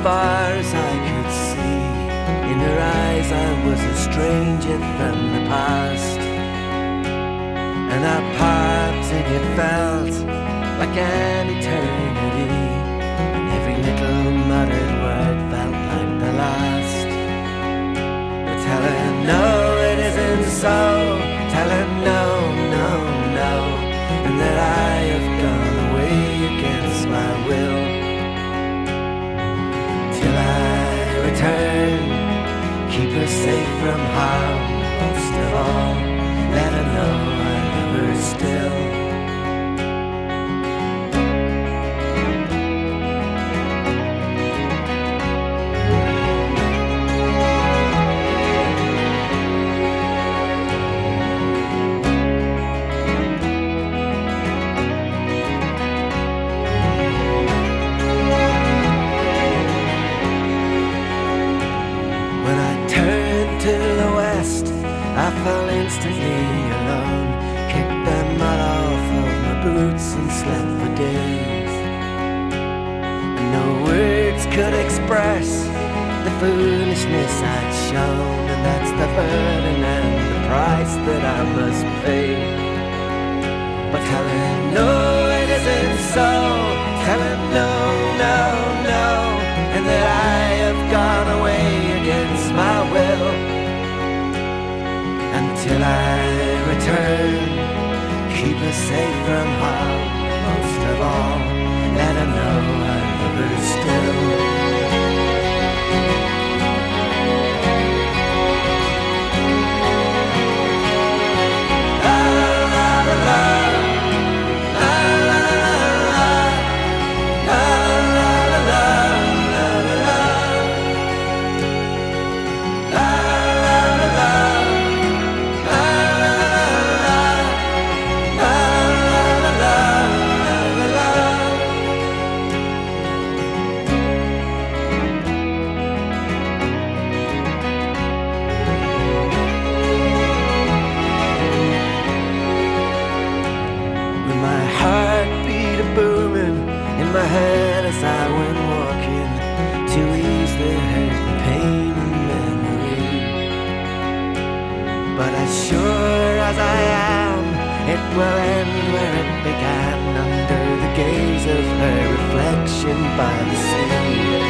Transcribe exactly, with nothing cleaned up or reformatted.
far as I could see. In her eyes I was a stranger from the past, and our parting it felt like an eternity, and every little muttered word felt like the last. But tell her no, it isn't so. Tell her no, no, no, and that I have gone away against my will. Till I return, keep her safe from harm. Most of all, let her know I love her still. I fell instantly alone, kicked the mud off of my boots and slept for days. And no words could express the foolishness I'd shown, and that's the burden and the price that I must pay. But tell her no, it isn't so. Tell her no, no, no, and that I have gone away against my will. Until I return, keep her safe from harm. Most of all, let her know I love her still. My head as I went walking to ease the hurt and pain and memory. But as sure as I am, it will end where it began, under the gaze of her reflection by the sea.